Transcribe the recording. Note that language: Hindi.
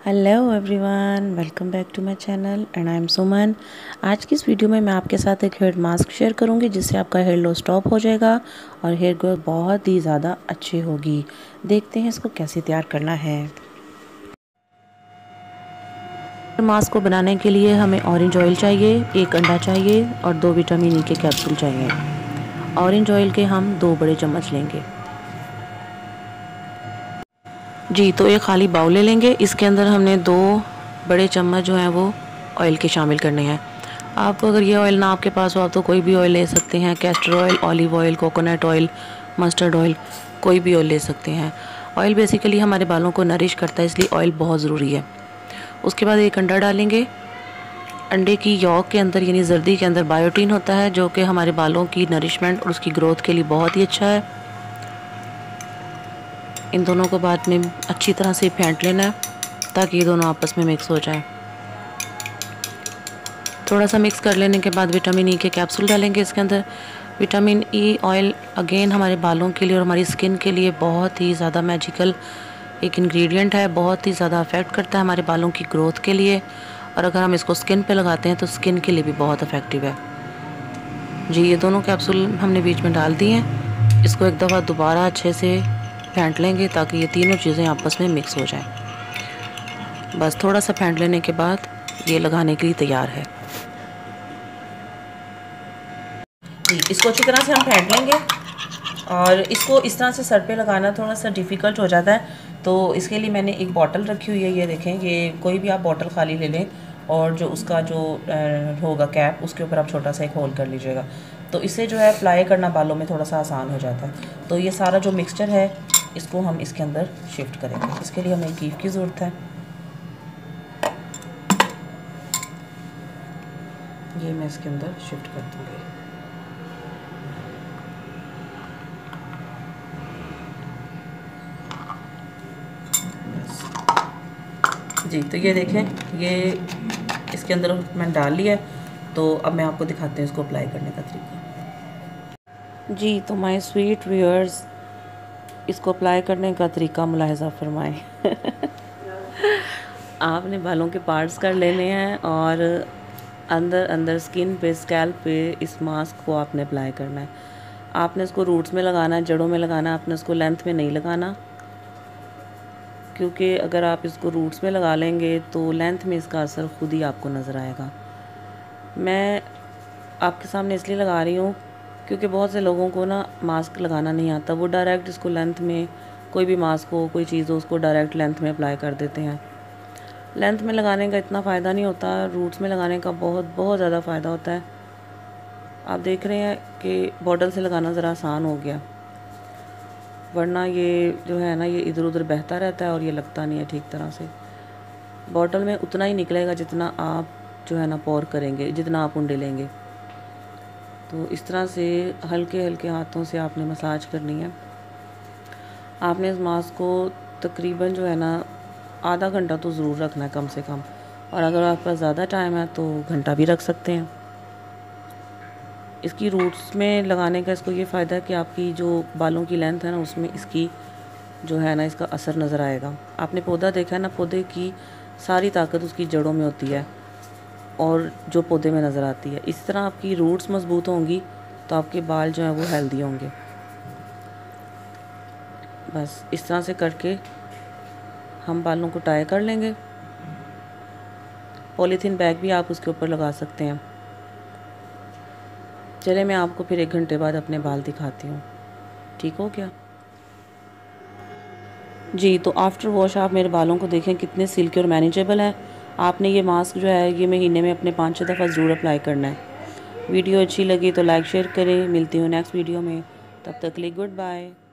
Hello everyone, welcome back to my channel and I am Suman. आज की इस वीडियो में मैं आपके साथ एक हेयर मास्क शेयर करूंगी जिससे आपका हेयर लॉस स्टॉप हो जाएगा और हेयर ग्रोथ बहुत ही ज़्यादा अच्छी होगी। देखते हैं इसको कैसे तैयार करना है। हेयर मास्क को बनाने के लिए हमें ऑरेंज ऑयल चाहिए, 1 अंडा चाहिए और 2 विटामिन ई के कैप्सूल चाहिए। ऑरेंज ऑयल के हम 2 बड़े चम्मच लेंगे। जी, तो एक खाली बाउल ले लेंगे। इसके अंदर हमने 2 बड़े चम्मच जो हैं वो ऑयल के शामिल करने हैं। आप अगर ये ऑयल ना आपके पास हो आप तो कोई भी ऑयल ले सकते हैं, castor oil, olive oil, coconut oil, mustard oil, कोई भी ऑयल ले सकते हैं। ऑयल बेसिकली हमारे बालों को नरिश करता है, इसलिए ऑयल बहुत ज़रूरी है। उसके बाद 1 अंडा डालेंगे। अंडे की यॉक के अंदर यानी जर्दी के अंदर बायोटीन होता है जो कि हमारे बालों की नरिशमेंट और उसकी ग्रोथ के लिए बहुत ही अच्छा है। इन दोनों को बाद में अच्छी तरह से फेंट लेना है ताकि ये दोनों आपस में मिक्स हो जाए। थोड़ा सा मिक्स कर लेने के बाद विटामिन ई के कैप्सूल डालेंगे इसके अंदर। विटामिन ई ऑयल अगेन हमारे बालों के लिए और हमारी स्किन के लिए बहुत ही ज़्यादा मैजिकल एक इंग्रेडिएंट है, बहुत ही ज़्यादा अफेक्ट करता है हमारे बालों की ग्रोथ के लिए। और अगर हम इसको स्किन पे लगाते हैं तो स्किन के लिए भी बहुत इफ़ेक्टिव है। जी, ये दोनों कैप्सूल हमने बीच में डाल दिए हैं। इसको एक दफ़ा दोबारा अच्छे से फेंट लेंगे ताकि ये तीनों चीज़ें आपस में मिक्स हो जाएं। बस थोड़ा सा फेंट लेने के बाद ये लगाने के लिए तैयार है। जी, इसको अच्छी तरह से हम फेंट लेंगे और इसको इस तरह से सर पे लगाना थोड़ा सा डिफ़िकल्ट हो जाता है, तो इसके लिए मैंने एक बॉटल रखी हुई है। ये देखें, ये कोई भी आप बॉटल खाली ले लें और जो उसका जो होगा कैप उसके ऊपर आप छोटा सा एक होल कर लीजिएगा, तो इससे जो है अप्लाई करना बालों में थोड़ा सा आसान हो जाता है। तो ये सारा जो मिक्सचर है इसको हम इसके अंदर शिफ्ट करेंगे। इसके लिए हमें कीफ की ज़रूरत है। ये मैं इसके अंदर शिफ्ट कर दूँगी। जी, तो ये देखें, ये इसके अंदर मैंने डाल लिया है। तो अब मैं आपको दिखाती हूँ इसको अप्लाई करने का तरीका। जी, तो माय स्वीट व्यूअर्स, इसको अप्लाई करने का तरीका मुलाहिज़ा फरमाएं। आपने बालों के पार्ट्स कर लेने हैं और अंदर अंदर स्किन पे, स्कैल्प पे इस मास्क को आपने अप्लाई करना है। आपने इसको रूट्स में लगाना है, जड़ों में लगाना है, आपने इसको लेंथ में नहीं लगाना, क्योंकि अगर आप इसको रूट्स में लगा लेंगे तो लेंथ में इसका असर खुद ही आपको नज़र आएगा। मैं आपके सामने इसलिए लगा रही हूँ क्योंकि बहुत से लोगों को ना मास्क लगाना नहीं आता, वो डायरेक्ट इसको लेंथ में, कोई भी मास्क हो, कोई चीज़ हो, उसको डायरेक्ट लेंथ में अप्लाई कर देते हैं। लेंथ में लगाने का इतना फ़ायदा नहीं होता, रूट्स में लगाने का बहुत बहुत ज़्यादा फ़ायदा होता है। आप देख रहे हैं कि बॉटल से लगाना ज़रा आसान हो गया, वरना ये जो है ना ये इधर उधर बहता रहता है और ये लगता नहीं है ठीक तरह से। बॉटल में उतना ही निकलेगा जितना आप जो है ना पोर करेंगे, जितना आप उंडे लेंगे। तो इस तरह से हल्के हल्के हाथों से आपने मसाज करनी है। आपने इस मास्क को तकरीबन जो है ना आधा घंटा तो ज़रूर रखना है कम से कम, और अगर आपके पास ज़्यादा टाइम है तो घंटा भी रख सकते हैं। इसकी रूट्स में लगाने का इसको ये फ़ायदा है कि आपकी जो बालों की लेंथ है ना उसमें इसकी जो है ना इसका असर नज़र आएगा। आपने पौधा देखा है ना, पौधे की सारी ताकत उसकी जड़ों में होती है और जो पौधे में नज़र आती है। इस तरह आपकी रूट्स मजबूत होंगी तो आपके बाल जो हैं वो हेल्दी होंगे। बस इस तरह से करके हम बालों को टाई कर लेंगे। पॉलीथीन बैग भी आप उसके ऊपर लगा सकते हैं। चले, मैं आपको फिर 1 घंटे बाद अपने बाल दिखाती हूँ। ठीक हो गया जी, तो आफ्टर वॉश आप मेरे बालों को देखें कितने सिल्की और मैनेजेबल है। आपने ये मास्क जो है ये महीने में अपने 5-6 दफ़ा ज़रूर अप्लाई करना है। वीडियो अच्छी लगी तो लाइक शेयर करें। मिलती हूँ नेक्स्ट वीडियो में, तब तक के लिए गुड बाय।